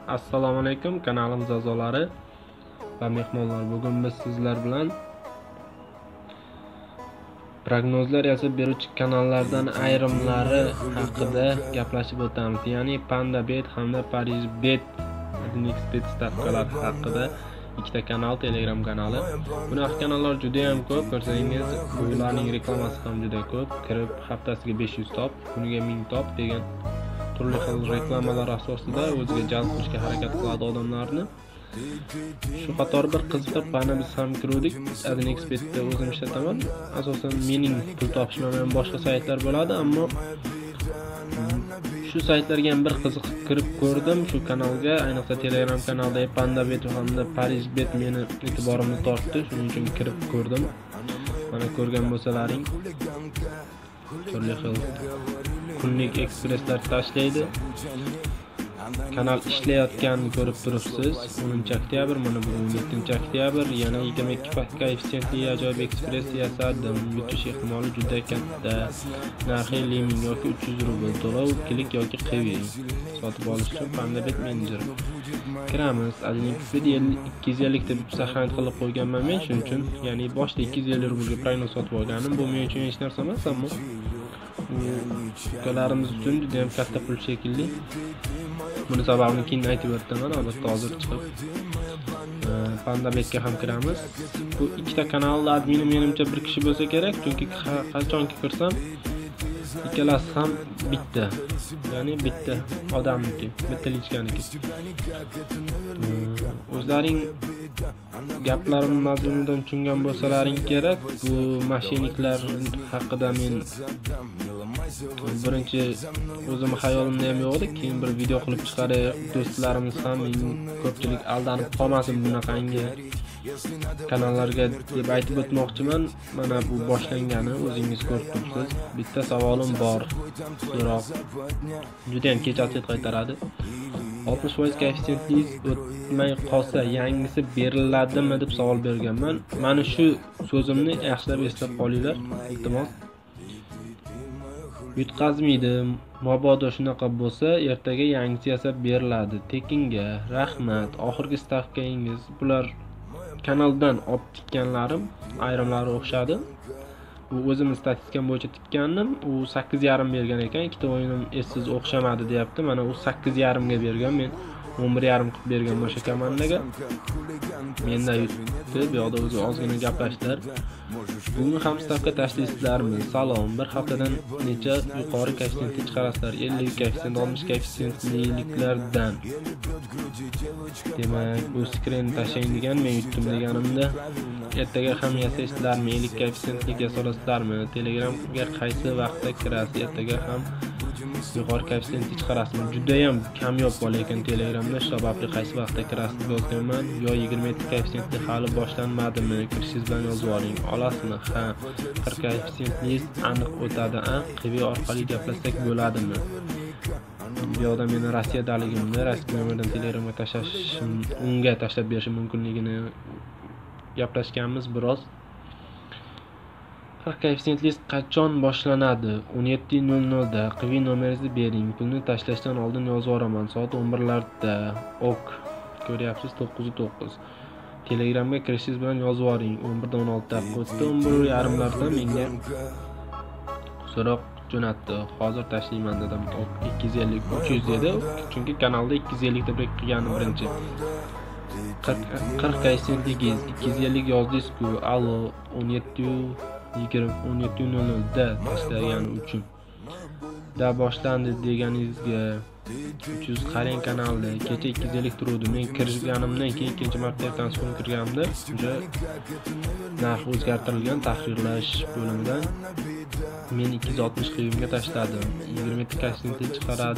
Assalomu alaykum, kanalimiz a'zolari va mehmonlar. Bugun biz sizlar bilan prognozlar yozib beruvchi kanallardan ayrimlari haqida gaplashib o'tamiz. Ya'ni PandaBet hamda ParisBet AdinXBet stavkalar haqida ikkita kanal, Telegram kanali. Bunaqa kanallar juda ham ko'p. Ko'rsangiz, ularning reklamasi ham juda ko'p. Kirib haftasiga 500 top, kuniga 1000 top degan turli xil reklamalar asosida o'ziga jalb qilishga harakat qiladi odamlarni. Shu qator bir qiziqib qani biz ham kirdik. AdinXBetda o'zim ishlataman. Asosan mening pul topishim ham boshqa saytlar bo'ladi, ammo shu saytlarga ham bir qiziqib kirib ko'rdim. Shu kanalga, ayniqsa Telegram kanalda PandaBet hamda ParisBet meni e'tiborimni tortdi. Shuning uchun kirib ko'rdim. Mana ko'rgan bo'lsalaring, turli xil kunlik ekspresslar tashlaydi. Kanal ishlayotganini ko'rib turibsiz. 10-oktyabr, mana bugun 7-oktyabr, yana 22 koeffitsiyentli ajoyib ekspress yasadim. Yutish ehtimoli juda katta. Narxi liming yoki 300 rubl, to'lov kilik yoki qivi. Sotib olish uchun PandaBet menejer. Kiramiz. AdinXBet 250 deb sahna qilib qo'yganman men, shuning uchun, ya'ni boshda 250 rublga prognoz sotib olganim. Bu men uchun hech narsa emas, ammo ukalarimiz uchun juda ham katta pul shekilli. Buni sababini keyin aytib o'taman, albatta hozir chiqib PandaBetga ham kiramiz. Bu ikkita kanalning admini menimcha bir kishi bo'lsa kerak, chunki qachonki kirsam ikkalasi ham bitta. Ya'ni bitta odamniki, bitta lichkaniki. O'zlaring gaplarim mazmunidan tushungan bo'lsalaring kerak. Bu mashiniklar haqida men birinchi o'zim xayolimda ham yo'q edi, keyin bir video qilib chiqaray, do'stlarimiz ham ko'pchilik aldanib qolmasin bunaqangi kanallarga deb aytib o'tmoqchiman. Mana bu boshlangani o'zingiz ko'rib turibsiz. Bitta savolim bor, biroq juda ham kech atlet qaytaradi. 60% koeffitsiyentli o'tmay qolsa yangisi beriladimi deb savol berganman. Mana shu so'zimni yaxshilab eslab qolinglar, iltimos. Yutqazmaydi. Mabodo shunaqa bo'lsa, ertaga yangisi yasab beriladi. Tekinga rahmat. Oxirgi stavkangiz bular kanaldan olib tikkanlarim, ayrimlari o'xshadi. Bu o'zimiz statistikam bo'yicha tikkandim. U 8,5 bergan ekan. Ikkita o'yinim essiz o'xshamadi deyapti. Mana u 8,5 ga bergan, men 11,5 qilib bergan o'sha komandaga. Menda yutdi, bu yoqda o'zi ozgina gaplashdilar. Bugun ham stavka tashlaysizlarmi? Salom. Bir haftadan necha yuqori koeffitsiyentni chiqarasizlar? 50 koeffitsiyent, 60 koeffitsiyentliklardan. Demak, bu skrin tashlang degan, men yutdim deganimda. Ertaga ham yasaysizlarmi? 50 koeffitsiyentlik yasolasizlarmi? Telegramga qaysi vaqtda kirasiz? Ertaga ham yuqori koeffitsiyentni chiqarasizmi? Juda ham kamyob bo'lar ekan Telegramda, shu sababli qaysi vaqtda kirasiz deb yozganman. Yo 27 koeffitsiyentli hali boshlanmadimi? Kirishingiz bilan yozib oling. Olasizmi? Ha. 40 koeffitsiyentli aniq o'tadi, qivi orqali gaplashsak bo'ladimi? Bu yoqda meni Rossiyadaligimni, Rossiya nomerdan Telegramga tashlashim, unga tashlab berishim mumkinligini gaplashganmiz biroz. 40 koeffitsiyentli qachon boshlanadi? 17:00 da. Qivi nomeringizni bering. Pulni tashlashdan oldin yozib yuboraman. Soat 11larda. Ok. Ko'ryapsiz, 9:09. Telegramga kirishingiz bilan yozib yuboring. 11:16 daqiqa o'tdi. 11:30larda menga so'roq jo'natdi. Hozir tashlayman dedim. 250 300 dedi. Chunki kanalda 250 deb qilganim birinchi. 40 koeffitsiyentligiz 250 yozdingiz-ku. Allo 17:00 da tashlagani uchun. Da boshlandi deganingizga 300 qarang kanalda. Kecha 250 turuvdi. Men kirganimdan keyin ikkinchi marta transfer kirganimda uncha narx o'zgartirilgan tahrirlash bo'limidan men 260 qiyimga tashladim. 20 koeffitsiyentli chiqardi.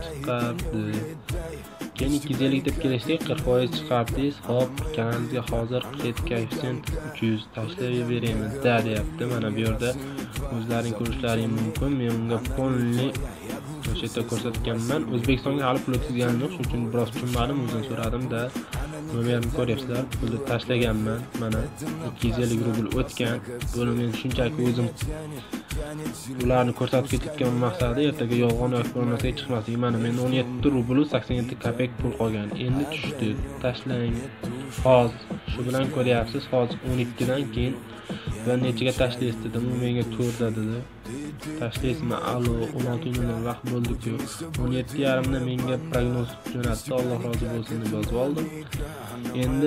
Keyin 250 deb kelishdik, 40% chiqardingiz. Hop, kanalga hozir 47 koeffitsiyent 300 tashlayveramiz da deyapti. Mana bu yerda o'zlaring ko'rishlaring mumkin. Men unga polni o'sha yerda ko'rsatganman. O'zbekistonga hali pul o'tkazganim yo'q, shuning uchun biroz tushunmadim, o'zim so'radim-da. Nomerni ko'ryapsizlar, pulni tashlaganman. Mana 250 rubl o'tgan. Buni men shunchaki o'zim ularni ko'rsatib ketayotgan maqsadi ertaga yolg'on yoki bir narsaga chiqmasligi. Mana men 17 rubl 87 kopek pul qolgan. Endi tushdi. Tashlang. Hozir shu bilan ko'ryapsiz. Hozir 12 dan keyin va nechaga tashlaysiz dedim. U menga 4 dedi. Tashlaysizmi? Allo, 16:00 vaqt bo'ldi-ku. 17:30 da menga prognoz jo'natdi. Alloh rozi bo'lsin deb yozib oldim. Endi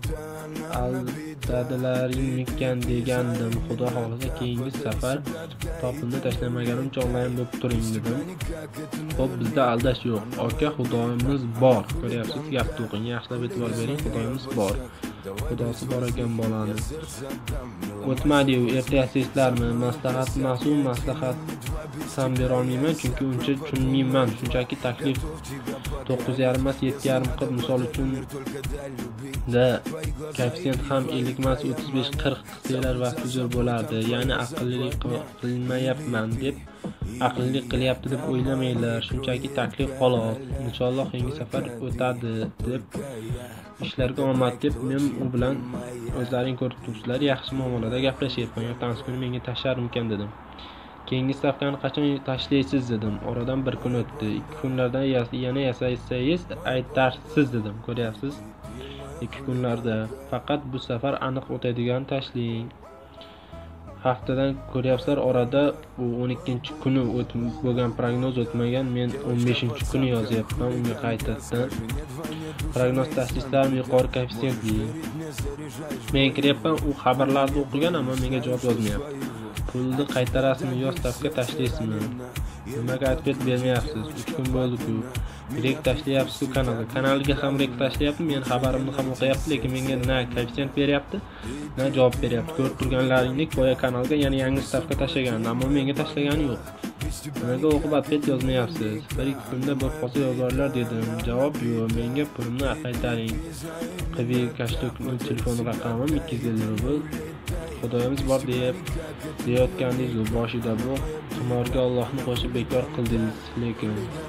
aldadilaringmikan degandim. Xudo xolisa keyingi safar topimni tashlamaganimcha onlayn bo'lib turing dedim. Xo'p, bizda aldash yo'q. Aka, Xudoyimiz bor. Ko'ryapsiz, gap to'qing. Yaxshilab e'tibor bering. Xudoyimiz bor. Xudosi bor ekan bolani. O'tmadi-yu, ertasiysizlarmi? Maslahat mas'ul maslahat ham bera olmayman, chunki uncha tushunmayman. Shunchaki taklif 9.5 emas 7.5 qilib, misol uchun da koeffitsient ham 50 emas 35-40 qilsalar vaqti zo'r bo'lardi. Ya'ni aqllilik qilmayapman deb, aqllilik qilyapti deb o'ylamanglar. Shunchaki taklif xolos. Inshaalloh keyingi safar o'tadi deb ishlarga omad deb men u bilan o'zlaring ko'rib turibsizlar, yaxshi muomalada gaplashyapman. Ertangi kuni menga tashlarmikan dedim. Keyingi stavkani qachon tashlaysiz dedim. Oradan bir kun o'tdi. 2 kunlardan yana yasaysiz aytarsiz dedim. Ko'ryapsiz? 2 kunlarda faqat bu safar aniq o'tadigan tashlang. Haftadan ko'ryapsizlar, orada bu 12-kuni bo'lgan prognoz o'tmagan. Men 15-kuni yozyapman unga qaytadan. Prognoz tashlaysizlarmi yuqori koeffitsiyentli? Men kiryapman, u xabarlarni o'qigan, ammo menga javob yozmayapti. Pulni qaytarasizmi yo stavka tashlaysizmi? Nimaga aytib bermayapsiz? 3 kun bo'ldi-ku. Rek tashlayapsiz kanalga. Kanalga ham rek tashlayapti, men xabarimni ham o'qiyapti, lekin menga na koeffitsient beryapti, na javob beryapti. Ko'rib turganlaringdek boya kanalga yana yangi stavka tashlagan, ammo menga tashlagani yo'q. Nimaga o'qib atlet yozmayapsiz? 1-2 kunda bo'lib qolsa yozarlar dedim. Javob yo'q. Menga pulimni qaytaring. Qivi kashlikning telefon raqamim 250 rubl. Xudoyimiz bor deyotgandingiz boshida bu qimorga Allohni qo'shib bekor qildingiz, lekin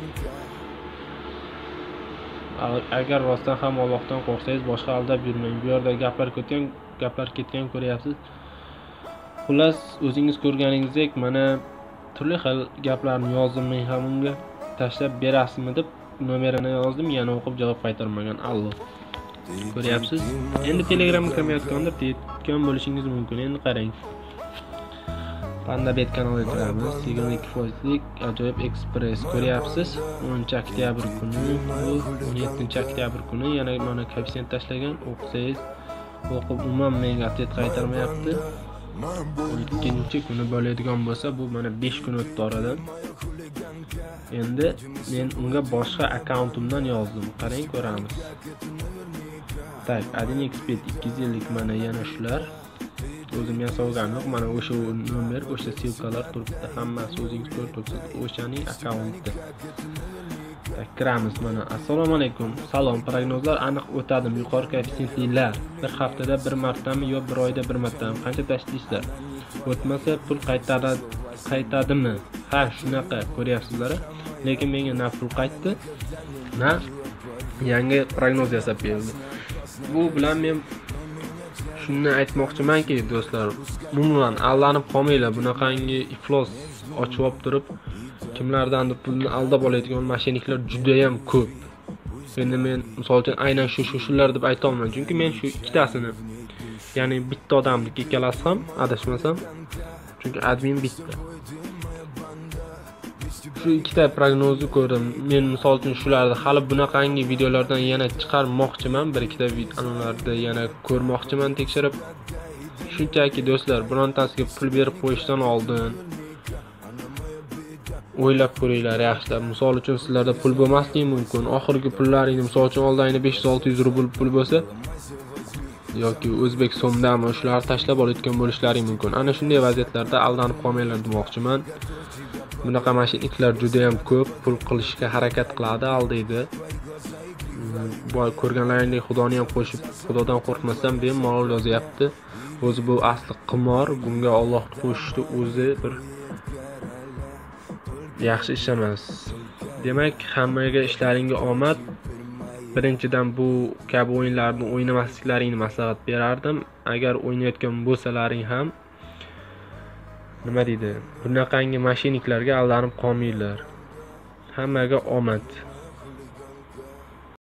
agar rostdan ham Allohdan qo'rqsangiz boshqa aldab yurmang. Bu yerda gaplar ketgan ko'ryapsiz. Xullas, o'zingiz ko'rganingizdek mana turli xil gaplarni yozdim, men ham unga tashlab berasizmi deb nomerini yozdim, yana o'qib javob qaytarmagan. Allo. Ko'ryapsiz? Endi Telegramga kirmayotganda tetgan bo'lishingiz mumkin. Endi qarang. Pandabet kanaliga kiramiz. 22%lik ajoyib ekspress. Ko'ryapsiz? 10-oktyabr kuni, bu 17-oktyabr kuni yana mana koeffitsient tashlagan. O'qisangiz, o'qib umuman menga atlet qaytarmayapti. 12-kuni bo'ladigan bo'lsa, bu mana 5 kun o'tdi oradan. Endi men unga boshqa akkauntimdan yozdim. Qarang, ko'ramiz. Tak, 1xbet 250 mana yana shular. O'zim yasagan yo'q, mana o'sha nomer, o'sha silkalar turibdi. Hammasi o'zingiz ko'rib turibsiz. O'shaning akkauntida. Tak, kiramiz mana. Assalomu alaykum. Salom, prognozlar aniq o'tadimi? Yuqori koeffitsiyentlilar. Bir haftada bir martami yo bir oyda bir martami? Qancha tashlaysizlar? O'tmasa pul qaytadimi? Ha, shunaqa ko'ryapsizlar. Lekin menga na pul qaytdi, na yangi prognoz yasab berdi. Bu bilan men shuni aytmoqchimanki, do'stlar, umuman aldanib qolmanglar. Bunaqangi iflos ochib olib turib, kimlardandir pulni aldab oladigan mashiniklar juda ham ko'p. Endi men misol uchun aynan shular deb ayta olmayman, chunki men shu ikkitasini, ya'ni bitta odamniki ikkalasi ham adashmasam, chunki admin bitta. Shu ikkita prognozni ko'rdim. Men misol uchun shularni hali bunaqangi videolardan yana chiqarmoqchiman, bir ikkita videolarda yana ko'rmoqchiman tekshirib. Shunchaki do'stlar, birontasiga pul berib qo'yishdan oldin o'ylab ko'ringlar yaxshilab. Misol uchun sizlarda pul bo'lmasligi mumkin. Oxirgi pullaringiz misol uchun oldingi 500-600 rubl pul bo'lsa yoki o'zbek so'mdami, shularni tashlab olayotgan bo'lishlaring mumkin. Ana shunday vaziyatlarda aldanib qolmanglar demoqchiman. Bunaqa mashinistlar juda ham ko'p pul qilishga harakat qiladi, aldaydi. Bu ko'rganlaringdek Xudoni ham qo'shib, Xudodan qo'rqmasdan bemalol yozyapti. O'zi bu asli qimor, bunga Allohni qo'shishni o'zi bir yaxshi ish emas. Demak, hammaga ishlaringga omad. Birinchidan bu kabi o'yinlarni o'ynamasliklaringni maslahat berardim. Agar o'ynayotgan bo'lsalaring ham nima deydi, bunaqangi mashiniklarga aldanib qolmanglar. Hammaga omad.